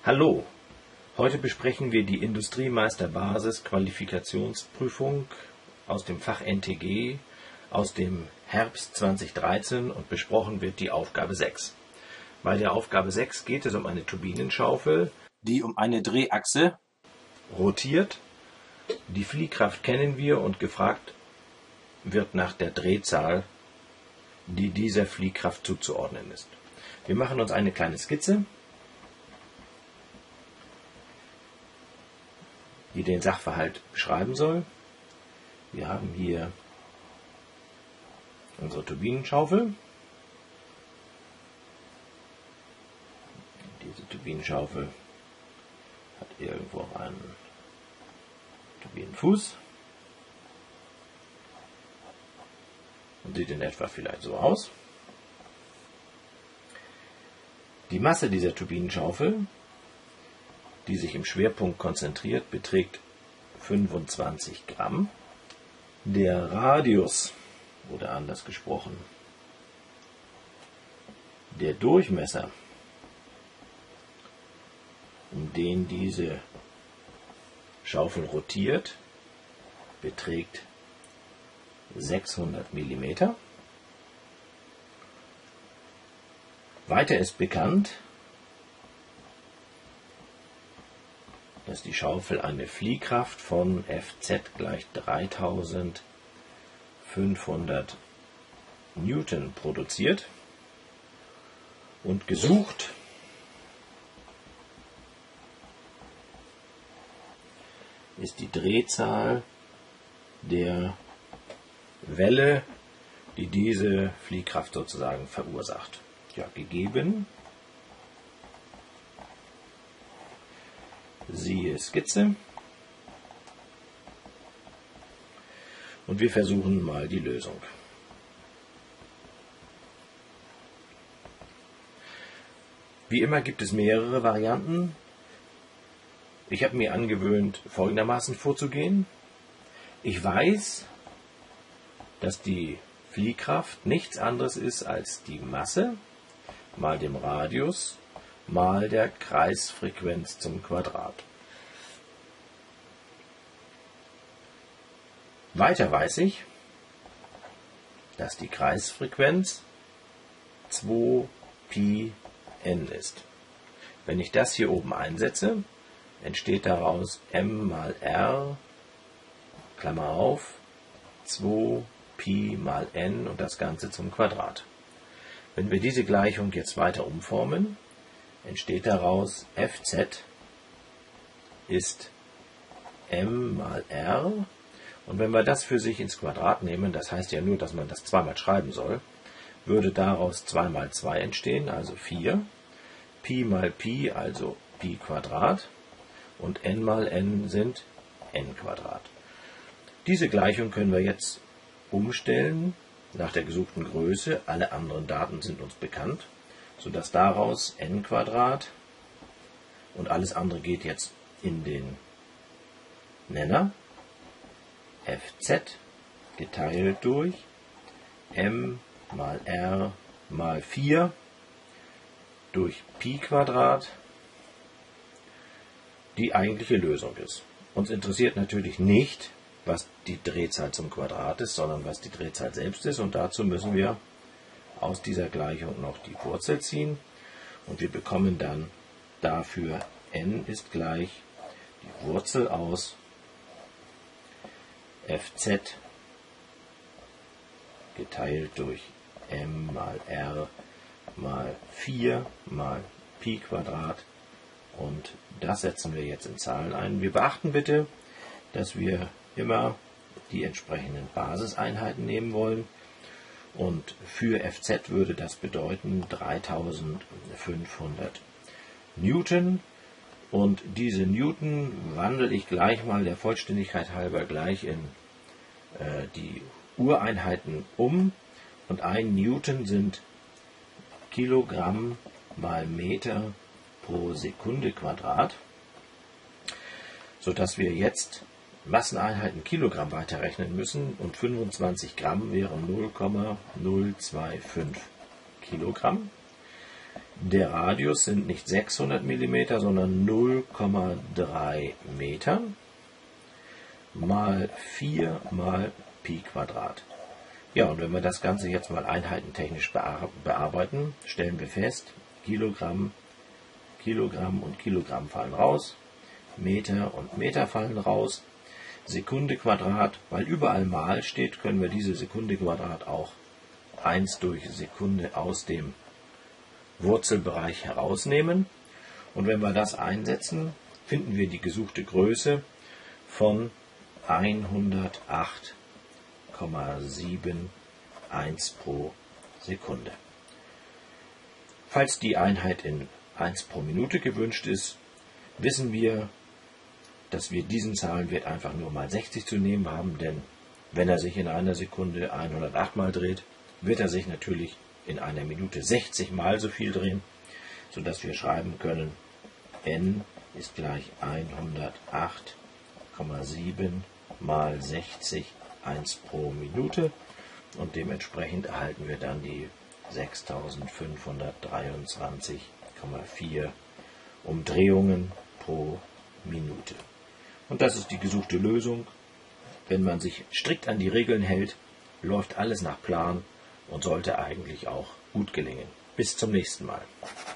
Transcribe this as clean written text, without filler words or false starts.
Hallo, heute besprechen wir die Industriemeister-Basis-Qualifikationsprüfung aus dem Fach NTG aus dem Herbst 2013 und besprochen wird die Aufgabe 6. Bei der Aufgabe 6 geht es um eine Turbinenschaufel, die um eine Drehachse rotiert. Die Fliehkraft kennen wir und gefragt wird nach der Drehzahl, die dieser Fliehkraft zuzuordnen ist. Wir machen uns eine kleine Skizze, die den Sachverhalt beschreiben soll. Wir haben hier unsere Turbinenschaufel. Diese Turbinenschaufel hat irgendwo einen Turbinenfuß und sieht in etwa vielleicht so aus. Die Masse dieser Turbinenschaufel, die sich im Schwerpunkt konzentriert, beträgt 25 Gramm. Der Radius, oder anders gesprochen, der Durchmesser, um den diese Schaufel rotiert, beträgt 600 mm. Weiter ist bekannt, dass die Schaufel eine Fliehkraft von Fz gleich 3500 Newton produziert, und gesucht ist die Drehzahl der Welle, die diese Fliehkraft sozusagen verursacht. Ja, gegeben. Siehe Skizze. Und wir versuchen mal die Lösung. Wie immer gibt es mehrere Varianten. Ich habe mir angewöhnt, folgendermaßen vorzugehen. Ich weiß, dass die Fliehkraft nichts anderes ist als die Masse mal dem Radius mal der Kreisfrequenz zum Quadrat. Weiter weiß ich, dass die Kreisfrequenz 2πn ist. Wenn ich das hier oben einsetze, entsteht daraus m mal r, Klammer auf, 2π mal n und das Ganze zum Quadrat. Wenn wir diese Gleichung jetzt weiter umformen, entsteht daraus Fz ist m mal r. Und wenn wir das für sich ins Quadrat nehmen, das heißt ja nur, dass man das zweimal schreiben soll, würde daraus 2 mal 2 entstehen, also 4. Pi mal Pi, also Pi Quadrat. Und n mal n sind n Quadrat. Diese Gleichung können wir jetzt umstellen nach der gesuchten Größe. Alle anderen Daten sind uns bekannt, sodass daraus n Quadrat und alles andere geht jetzt in den Nenner. Fz geteilt durch m mal r mal 4 durch Pi Quadrat die eigentliche Lösung ist. Uns interessiert natürlich nicht, was die Drehzahl zum Quadrat ist, sondern was die Drehzahl selbst ist, und dazu müssen wir aus dieser Gleichung noch die Wurzel ziehen und wir bekommen dann dafür n ist gleich die Wurzel aus Fz geteilt durch m mal r mal 4 mal Pi Quadrat, und das setzen wir jetzt in Zahlen ein. Wir beachten bitte, dass wir immer die entsprechenden Basiseinheiten nehmen wollen, und für Fz würde das bedeuten 3500 Newton, und diese Newton wandle ich gleich mal der Vollständigkeit halber gleich in die Ureinheiten um, und 1 Newton sind Kilogramm mal Meter pro Sekunde Quadrat, sodass wir jetzt Masseneinheiten Kilogramm weiterrechnen müssen, und 25 Gramm wären 0,025 Kilogramm. Der Radius sind nicht 600 mm, sondern 0,3 Meter mal 4 mal Pi Quadrat. Ja, und wenn wir das Ganze jetzt mal einheitentechnisch bearbeiten, stellen wir fest, Kilogramm, Kilogramm und Kilogramm fallen raus, Meter und Meter fallen raus, Sekunde Quadrat, weil überall mal steht, können wir diese Sekunde Quadrat auch 1 durch Sekunde aus dem Wurzelbereich herausnehmen. Und wenn wir das einsetzen, finden wir die gesuchte Größe von 108,71 pro Sekunde. Falls die Einheit in 1 pro Minute gewünscht ist, wissen wir, dass wir diesen Zahlenwert einfach nur mal 60 zu nehmen haben, denn wenn er sich in einer Sekunde 108 Mal dreht, wird er sich natürlich in einer Minute 60 Mal so viel drehen, sodass wir schreiben können, n ist gleich 108,7 mal 60 1 pro Minute und dementsprechend erhalten wir dann die 6523,4 Umdrehungen pro Minute. Und das ist die gesuchte Lösung. Wenn man sich strikt an die Regeln hält, läuft alles nach Plan und sollte eigentlich auch gut gelingen. Bis zum nächsten Mal.